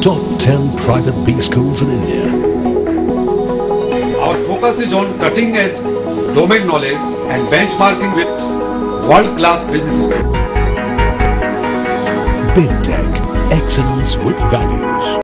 top 10 private B schools in India. Our focus is on cutting edge domain knowledge and benchmarking with world-class businesses. Big Tech, excellence with values.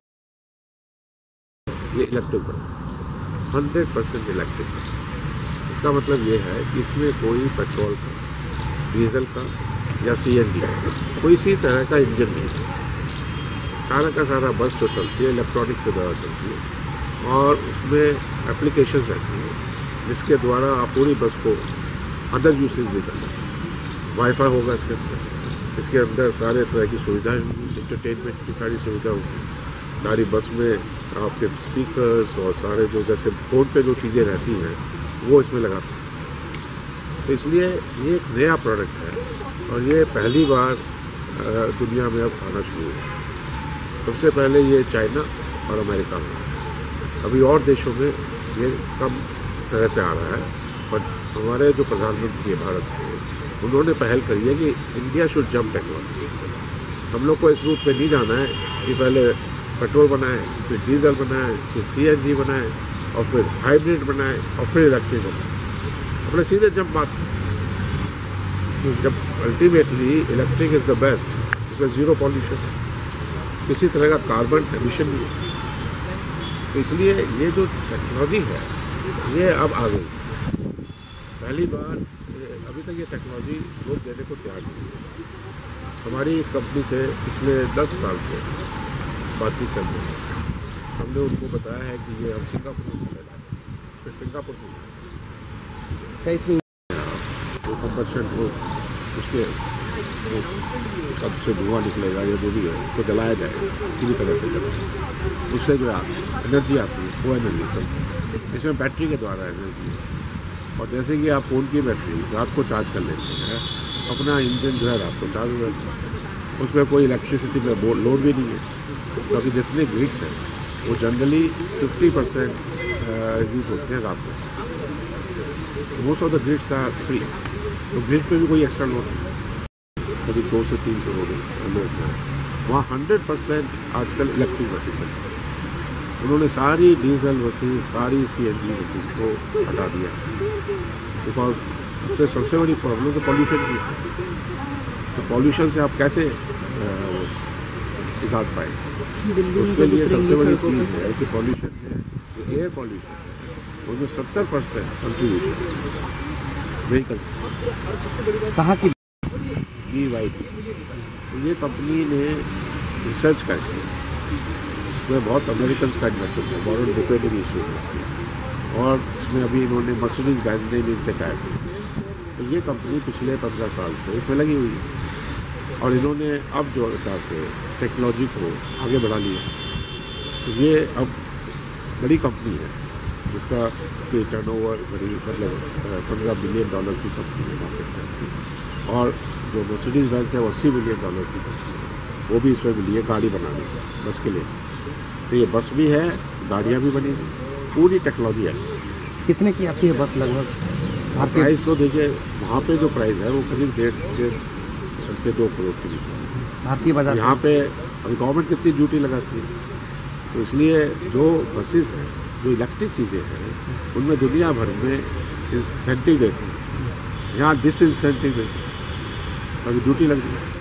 ये electric bus 100% electric bus. इसका मतलब ये है कि इसमें कोई petrol का, diesel का या सीएनजी का कोई सी तरह का इंजन नहीं है। सारा का सारा बस जो चलती है इलेक्ट्रॉनिक्स के द्वारा चलती है और उसमें एप्लीकेशंस रहती हैं जिसके द्वारा आप पूरी बस को अदर यूसेज भी कर सकते हैं। वाईफाई होगा इसके अंदर सारे तरह की सुविधाएं होंगी, इंटरटेनमेंट की सारी सुविधा होगी। सारी बस में आपके स्पीकर्स और सारे जो जैसे फ़ोन पे जो चीज़ें रहती हैं वो इसमें लगा सकते हैं। तो इसलिए ये एक नया प्रोडक्ट है और ये पहली बार दुनिया में अब आना शुरू हुआ। सबसे पहले ये चाइना और अमेरिका में, अभी और देशों में ये कम तरह से आ रहा है। पर हमारे जो प्रधानमंत्री है भारत के, उन्होंने पहल करी है कि इंडिया शुड जंप टेक्नोलॉजी। हम लोग को इस रूट पे नहीं जाना है कि पहले पेट्रोल बनाए, फिर डीजल बनाए, फिर सीएनजी बनाए और फिर हाइब्रिड बनाए और फिर इलेक्ट्रिक बनाए। अपने सीधे जंप मारते जब ultimately electric is the best, इसमें ज़ीरो पॉल्यूशन, किसी तरह का कार्बन एमिशन नहीं है। तो इसलिए ये जो टेक्नोलॉजी है ये अब आ गई। पहली बार अभी तक ये टेक्नोलॉजी लोग देने को तैयार नहीं है। हमारी इस कंपनी से पिछले 10 साल से बातचीत चल रही है। हमने उनको बताया है कि ये हम सिंगापुर में चले जाएँ, फिर सिंगापुर से जो कंबशन हो उसके कब से धुआं निकलेगा या जो भी है उसको जलाया जाएगा, किसी भी तरह से जलाए, उससे जो एनर्जी आती है वो एनर्जी चलती है। इसमें बैटरी के द्वारा एनर्जी है और जैसे कि आप फ़ोन की बैटरी रात को चार्ज कर लेते हैं, अपना इंजन जो है रात को चार्ज हो जाता है। उसमें कोई इलेक्ट्रिसिटी में लोड भी नहीं है क्योंकि जितने ग्रिड्स हैं वो जनरली 50% यूज़ होते हैं रात को। Most of the grids are free, तो ग्रिड पे भी कोई एक्स्ट्रा लोड नहीं है। कभी 2 से 3 करोड़ लोग हैं वहाँ 100% आजकल इलेक्ट्रिक बसेज हैं। उन्होंने सारी डीजल बसेज, सारी सीएनजी बसेज को हटा दिया बिकॉज सबसे बड़ी प्रॉब्लम तो पॉल्यूशन की है। तो पॉल्यूशन से आप कैसे इजाद पाएंगे? उसके लिए सबसे बड़ी चीज़ है कि पॉल्यूशन है, जो एयर पॉल्यूशन है उसमें 70% कंट्रीब्यूशन व्हीकल्स। कहाँ की BYD, तो ये कंपनी ने रिसर्च करके इसमें बहुत अमेरिकन का इन्वेस्टमेंट है, वॉरेन बफेट ने भी इशू किया और इसमें अभी इन्होंने मर्सिडीज बेंज ने भी इनसे कहा है। तो ये कंपनी पिछले 15 साल से इसमें लगी हुई है और इन्होंने अब जो जाके टेक्नोलॉजी को आगे बढ़ा लिया। तो ये अब बड़ी कंपनी है जिसका टर्नओवर मतलब $15 बिलियन की कंपनी है मार्केट में। और जो मर्सिडीज बेंज है वो $80 बिलियन की कंपनी है, वो भी इसमें मिली है गाड़ी बनाने बस के लिए। तो ये बस भी है, गाड़ियाँ भी बनी, पूरी टेक्नोलॉजी है। कितने की आती है बस लगभग? प्राइस तो देखिए वहाँ पे जो प्राइस है वो करीब 1.5 से 2 करोड़ के बीच है भारतीय बाजार। यहाँ पे अभी गवर्नमेंट कितनी ड्यूटी लगाती है, तो इसलिए जो बसेस हैं, जो इलेक्ट्रिक चीज़ें हैं, उनमें दुनिया भर में इंसेंटिव देती है। यहाँ डिसइंसेंटिव देती है, अभी ड्यूटी लग रही है।